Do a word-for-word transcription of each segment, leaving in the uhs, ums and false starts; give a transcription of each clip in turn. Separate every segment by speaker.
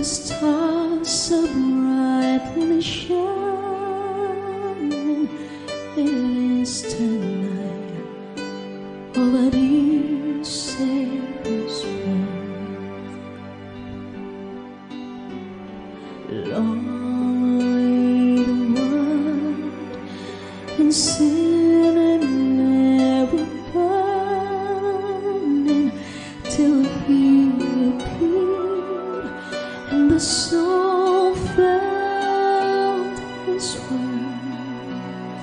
Speaker 1: the stars are brightly shining. It is tonight over these Savior's world. Long lay the world in sin and never burning, till He appeared and the soul felt His word.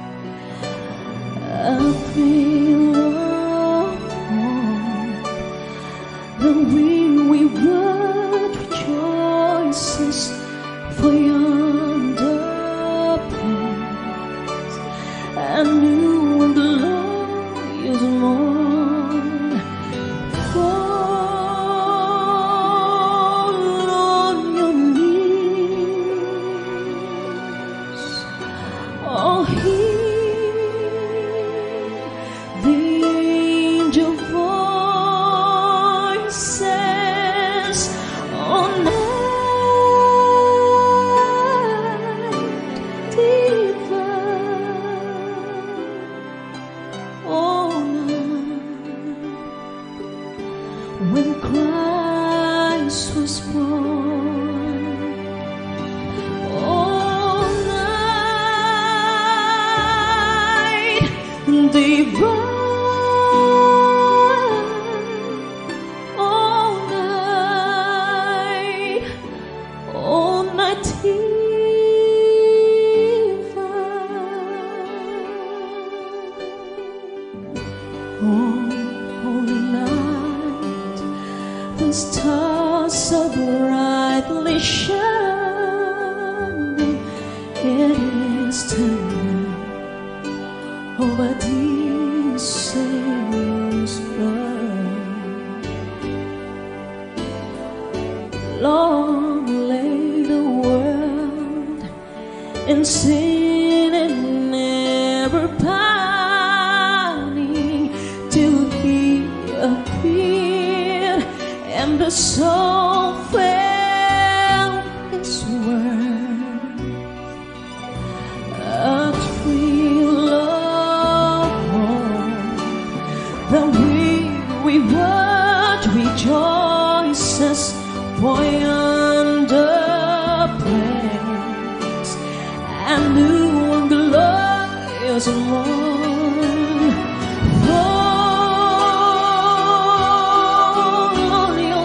Speaker 1: I pray, Lord, the weary world rejoices for yonder place, and new and glorious morn. Fall on your knees, oh, hear the angel voices on night divine, oh, night when Christ was born, oh, night divine, oh, night, oh, night divine, oh, holy night, the stars are brightly shining. It is tonight over these Savior's birth. Long lay the world in sin and never pining, till He appeared and the soul felt His word. A tree Lord, the weary world rejoices for yonder place, and new and glorious morn. Fall on your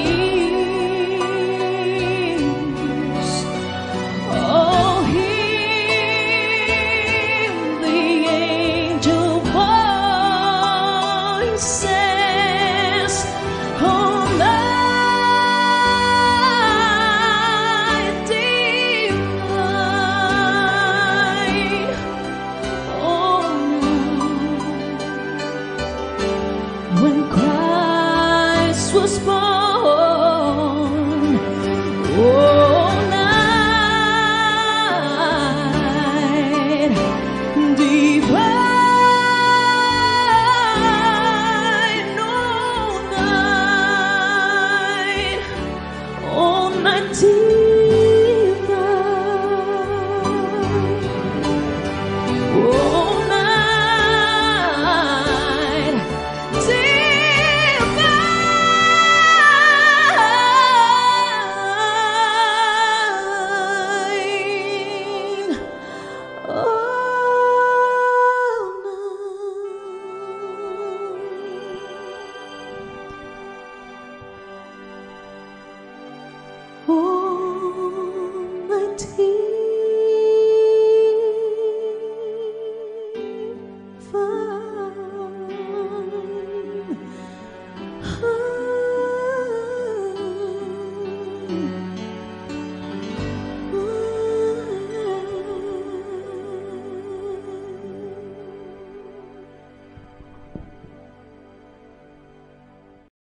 Speaker 1: knees, oh, hear the angel voices on night divine, oh, when Christ was born, oh, night divine, oh, night, oh, night divine, oh, night divine, oh, night, oh,